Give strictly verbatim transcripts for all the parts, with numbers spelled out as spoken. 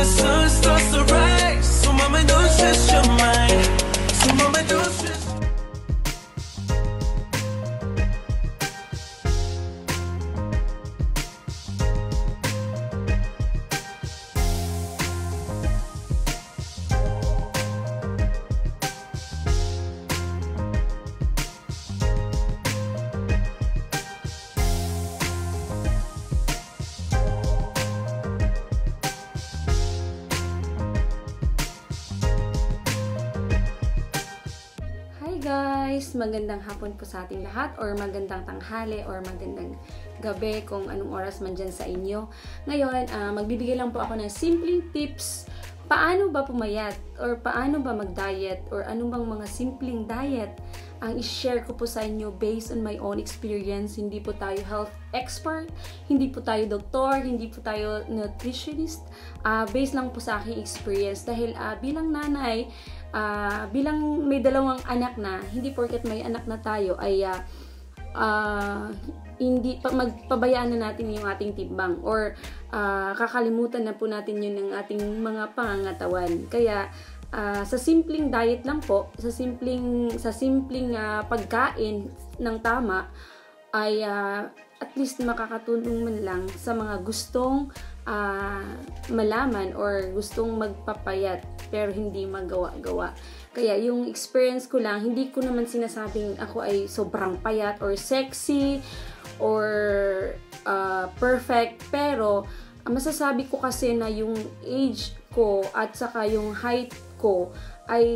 the sun starts to rise. So mama, don't stress your mind. So mama, don't stress. Guys, magandang hapon po sa ating lahat, or magandang tanghali, or magandang gabi kung anong oras man dyan sa inyo. Ngayon, uh, magbibigay lang po ako ng simpleng tips paano ba pumayat, or paano ba mag-diet, or anong bang mga simpleng diet ang i-share ko po sa inyo based on my own experience. Hindi po tayo health expert, hindi po tayo doktor, hindi po tayo nutritionist. Uh, based lang po sa aking experience dahil uh, bilang nanay, uh, bilang may dalawang anak na, hindi porket may anak na tayo ay uh, uh, hindi pa magpabayaan na natin yung ating timbang, or uh, kakalimutan na po natin yun ng ating mga pangangatawan. Kaya Uh, sa simpleng diet lang po, sa simpleng sa simpleng uh, pagkain ng tama ay uh, at least makakatulong man lang sa mga gustong uh, malaman or gustong magpapayat pero hindi magawa-gawa. Kaya yung experience ko lang, hindi ko naman sinasabing ako ay sobrang payat or sexy or uh, perfect, pero uh, masasabi ko kasi na yung age ko at saka yung height ko ay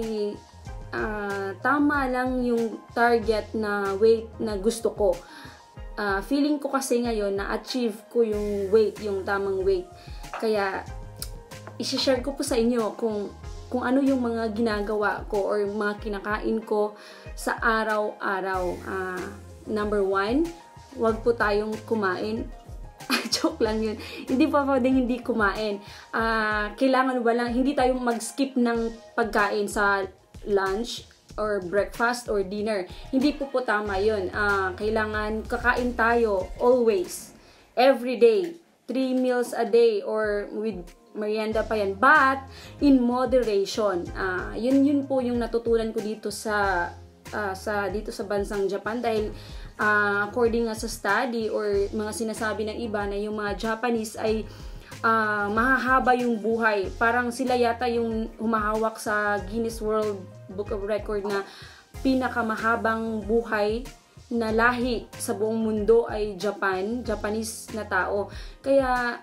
uh, tama lang yung target na weight na gusto ko. Uh, feeling ko kasi ngayon na achieve ko yung weight, yung tamang weight. Kaya i-share ko po sa inyo kung kung ano yung mga ginagawa ko or mga kinakain ko sa araw-araw. Uh, number one, wag po tayong kumain. Joke lang yun. Hindi pa pwedeng hindi kumain. Uh, kailangan ba lang, hindi tayong mag-skip ng pagkain sa lunch or breakfast or dinner. Hindi po po tama yun. Uh, kailangan kakain tayo always. Every day. Three meals a day or with merienda pa yan. But, in moderation. Uh, yun yun po yung natutunan ko dito sa, uh, sa dito sa bansang Japan dahil Uh, according nga sa study or mga sinasabi ng iba na yung mga Japanese ay uh, mahahaba yung buhay. Parang sila yata yung humahawak sa Guinness World Book of Record na pinakamahabang buhay na lahi sa buong mundo ay Japan, Japanese na tao. Kaya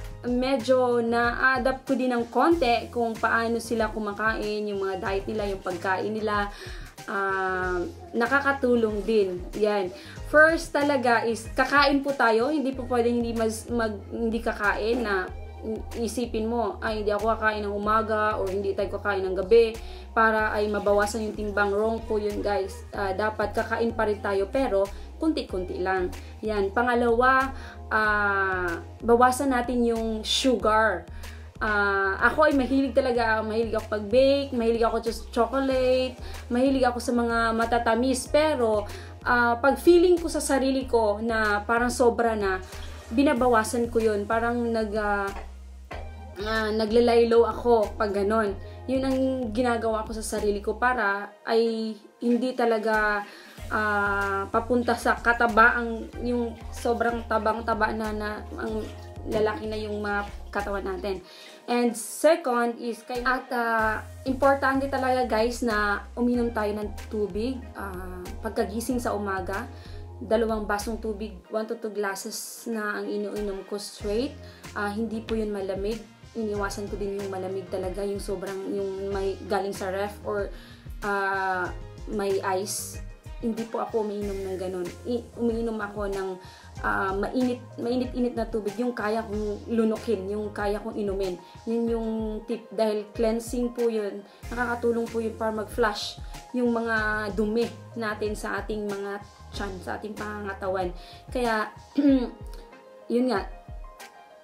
medyo na-adapt ko din ng konti kung paano sila kumakain, yung mga diet nila, yung pagkain nila. Uh, nakakatulong din yan. First talaga is kakain po tayo, hindi po pwedeng hindi, mas, mag, hindi kakain na isipin mo ay hindi ako kakain ng umaga or hindi tayo kakain ng gabi para ay mabawasan yung timbang. Wrong po yun guys. Uh, dapat kakain pa rin tayo pero kunti-kunti lang yan. Pangalawa, uh, bawasan natin yung sugar. Uh, ako ay mahilig talaga, mahilig ako pag-bake, mahilig ako sa chocolate, mahilig ako sa mga matatamis, pero uh, pag feeling ko sa sarili ko na parang sobra na, binabawasan ko yun, parang nag, uh, uh, naglalaylo ako pag ganon. Yun ang ginagawa ko sa sarili ko para ay hindi talaga uh, papunta sa kataba ang yung sobrang tabang-taba na, na ang lalaki na yung mga katawan natin. And second is, kay, at uh, importante talaga guys na uminom tayo ng tubig. Uh, pagkagising sa umaga, dalawang basong tubig, one to two glasses na ang iniinom ko straight. Uh, hindi po yun malamig. Iniwasan ko din yung malamig talaga, yung sobrang, yung may galing sa ref or uh, may ice. Hindi po ako umiinom ng ganun. I, umiinom ako ng uh, mainit, mainit-init na tubig, yung kaya kong lunukin, yung kaya kong inumin. Yun yung tip, dahil cleansing po yun, nakakatulong po yun para mag-flush yung mga dumi natin sa ating mga tiyan, sa ating pangangatawan. Kaya, yun nga,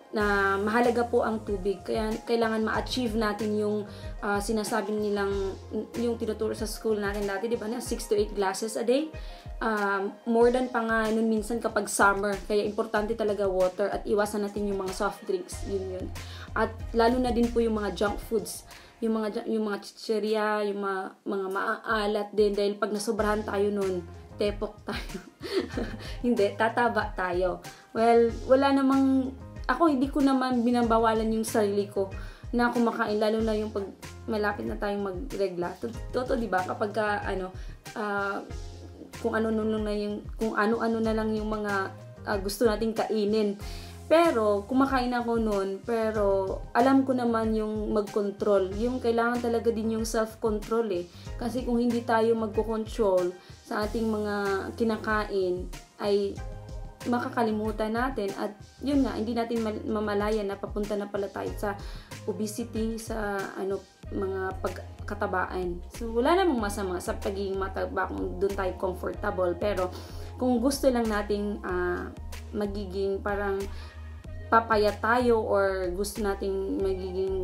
na mahalaga po ang tubig. Kaya kailangan ma-achieve natin yung uh, sinasabi nilang, yung tinuturo sa school natin dati, di ba na six to eight glasses a day. Uh, more than pa nga nun minsan kapag summer. Kaya importante talaga water at iwasan natin yung mga soft drinks. Yun yun. At lalo na din po yung mga junk foods. Yung mga, yung mga chicheria, yung mga, mga maaalat din. Dahil pag nasobrahan tayo nun, tepok tayo. Hindi, tataba tayo. Well, wala namang, ako hindi ko naman binabawalan yung sarili ko na kumakain, lalo na yung pag malapit na tayong magregla. Toto, di ba? Kapag ka, ano, uh, kung ano-ano na yung, kung ano-ano na lang yung mga uh, gusto nating kainin. Pero, kumakain ako noon, pero alam ko naman yung mag-control. Yung kailangan talaga din yung self-control eh. Kasi kung hindi tayo magko-control sa ating mga kinakain, ay makakalimutan natin at yun nga, hindi natin mamalayan na papunta na pala tayo sa obesity, sa ano, mga pagkatabaan. So, wala namang masama sa pagiging mataba kung doon tayo comfortable. Pero, kung gusto lang nating uh, magiging parang papaya tayo or gusto nating magiging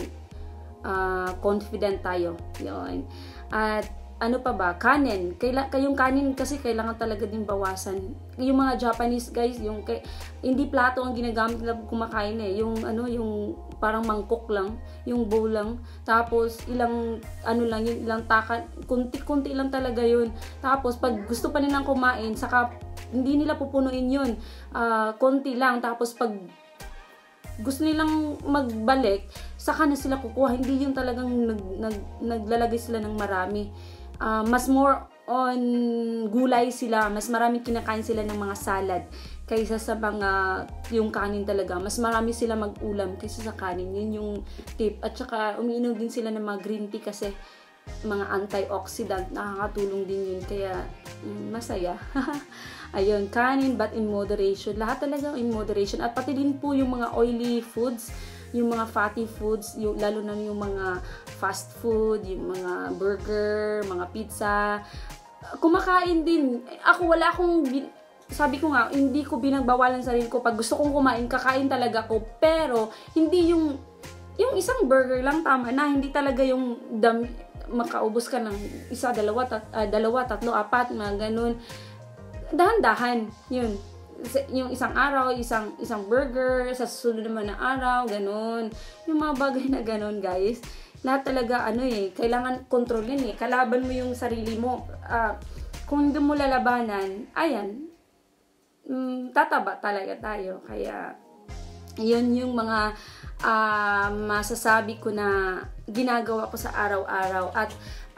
uh, confident tayo. Yun. At ano pa ba? Kanin. Kaila, kayong kanin kasi kailangan talaga din bawasan. Yung mga Japanese guys, yung kay, hindi plato ang ginagamit nila kumakain eh. Yung ano, yung parang mangkok lang, yung bowl lang. Tapos ilang ano lang yun, ilang taka, kunti-kunti lang talaga yun. Tapos pag gusto pa nilang kumain, saka hindi nila pupunuin yun. Uh, konti lang. Tapos pag gusto nilang magbalik, saka na sila kukuha. Hindi yung talagang nag, nag, naglalagay sila ng marami. Uh, mas more on gulay sila, mas maraming kinakain sila ng mga salad kaysa sa mga yung kanin talaga. Mas marami sila mag-ulam kaysa sa kanin. Yun yung tip. At saka umiinom din sila ng mga green tea kasi mga antioxidant, nakakatulong din yun. Kaya mm, masaya. Ayun, kanin but in moderation. Lahat talaga in moderation. At pati din po yung mga oily foods, yung mga fatty foods, yung, lalo na yung mga fast food, yung mga burger, mga pizza. Kumakain din. Ako wala akong, sabi ko nga, hindi ko binagbawalan sarili ko. Pag gusto kong kumain, kakain talaga ko. Pero, hindi yung, yung isang burger lang tama na. Hindi talaga yung dam, makaubos ka ng isa, dalawa, tat, uh, dalawa tatlo, apat, mga ganun. Dahan-dahan. Yun. Yung isang araw, isang isang burger, sa susunod naman na araw, ganun. Yung mga bagay na ganun, guys. Lahat talaga, ano eh, kailangan kontrolin eh. Kalaban mo yung sarili mo. Uh, kung hindi mo lalabanan, ayan, mm, tataba talaga tayo. Kaya, yun yung mga uh, masasabi ko na ginagawa ko sa araw-araw. At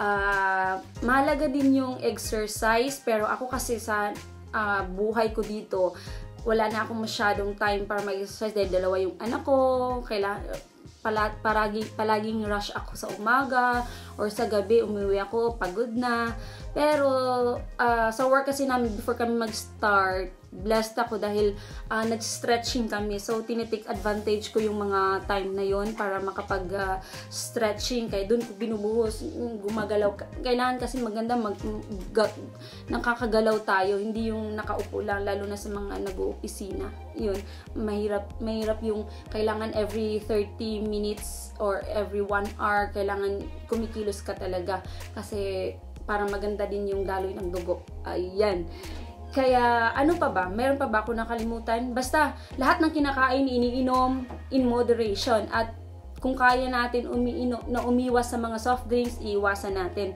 uh, mahalaga din yung exercise, pero ako kasi sa Uh, buhay ko dito, wala na akong masyadong time para mag-exercise dahil dalawa yung anak ko. Kailangan, pala, palagi, palaging rush ako sa umaga or sa gabi, umuwi ako, pagod na. Pero uh, sa work kasi namin, before kami mag-start, blessed ako dahil uh, nag-stretching kami. So, tinitake advantage ko yung mga time na yon para makapag-stretching. Uh, Kaya doon ko binubuhos, gumagalaw. Kailangan kasi maganda, mag, ga, nakakagalaw tayo. Hindi yung nakaupo lang, lalo na sa mga nag-uopisina. Yun, mahirap, mahirap yung kailangan every thirty minutes or every one hour, kailangan kumikilos ka talaga. Kasi para maganda din yung daloy ng dugo. Ayan. Kaya, ano pa ba? Meron pa ba ako nakalimutan? Basta, lahat ng kinakain, iniinom in moderation. At kung kaya natin umiinom, na umiwas sa mga soft drinks, iiwasan natin.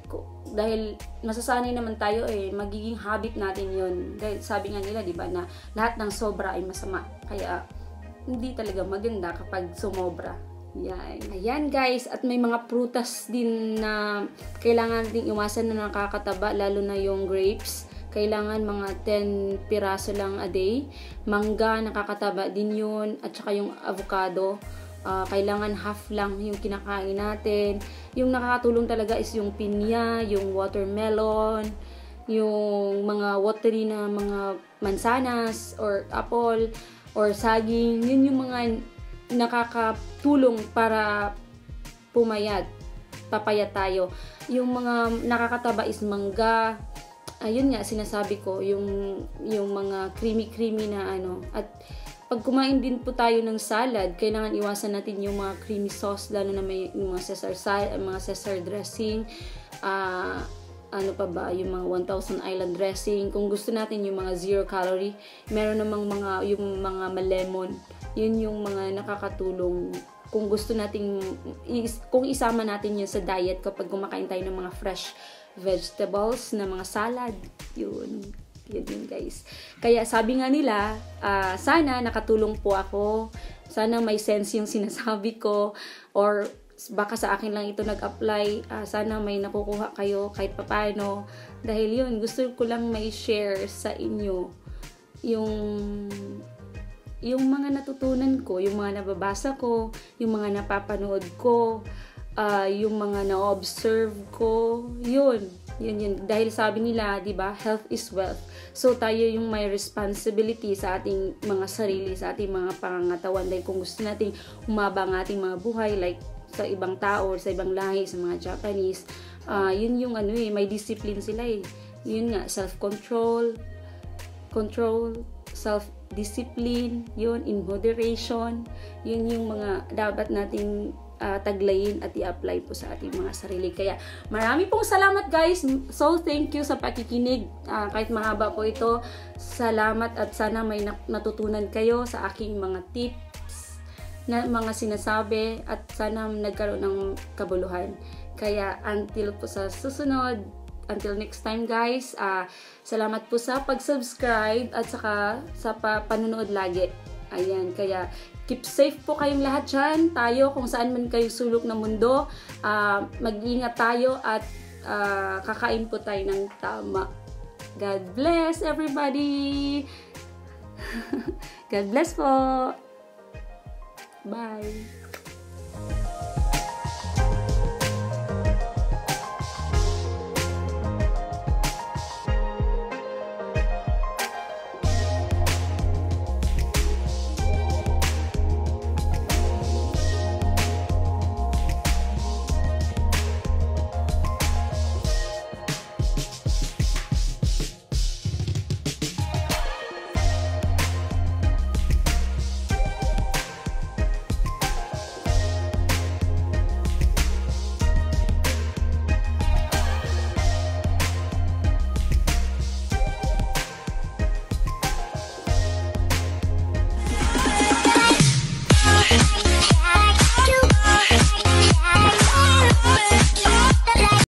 Dahil masasanay naman tayo eh, magiging habit natin yun. Dahil sabi nga nila, di ba, na lahat ng sobra ay masama. Kaya, hindi talaga maganda kapag sumobra. Yan. Ayan guys, at may mga prutas din na kailangan din iwasan na nakakataba, lalo na yung grapes. Kailangan mga ten piraso lang a day. Mangga, nakakataba din yun. At saka yung avocado, uh, kailangan half lang yung kinakain natin. Yung nakakatulong talaga is yung pinya, yung watermelon, yung mga watery na mga mansanas or apple or saging. Yun yung mga nakakatulong para pumayat, papayat tayo. Yung mga nakakataba is mangga. Ayun nga, sinasabi ko, yung, yung mga creamy-creamy na ano. At pag kumain din po tayo ng salad, kailangan iwasan natin yung mga creamy sauce, lalo na may yung mga Caesar salad, mga Caesar dressing, ah, uh, ano pa ba, yung mga one thousand Island dressing. Kung gusto natin yung mga zero calorie, meron namang mga, yung mga malemon, yun yung mga nakakatulong kung gusto nating, kung isama natin yun sa diet kapag kumakain tayo ng mga fresh vegetables, na mga salad, yun. Yun yun guys. Kaya sabi nga nila, uh, sana nakatulong po ako, sana may sense yung sinasabi ko, or baka sa akin lang ito nag-apply, uh, sana may nakukuha kayo kahit papano, dahil yun, gusto ko lang may share sa inyo yung yung mga natutunan ko, yung mga nababasa ko, yung mga napapanood ko, uh, yung mga na-observe ko, yun, yun yun. Dahil sabi nila, di ba, health is wealth. So, tayo yung may responsibility sa ating mga sarili, sa ating mga pangangatawan. Dahil kung gusto nating humaba ang ating mga buhay, like sa ibang tao, sa ibang lahi, sa mga Japanese, uh, yun yung ano eh, may discipline sila eh. Yun nga, self-control, control, self-discipline, yun, in moderation, yun yung mga dapat nating uh, taglayin at i-apply po sa ating mga sarili. Kaya marami pong salamat guys. So thank you sa pakikinig. Uh, kahit mahaba po ito, salamat at sana may natutunan kayo sa aking mga tips na mga sinasabi at sana nagkaroon ng kabuluhan. Kaya until po sa susunod, until next time guys, uh, salamat po sa pag-subscribe at saka sa pa panunood lagi. Ayan, kaya keep safe po kayong lahat dyan. Tayo, kung saan man kayo sulok ng mundo, uh, mag-ingat tayo at uh, kakain po tayo ng tama. God bless everybody! God bless po! Bye!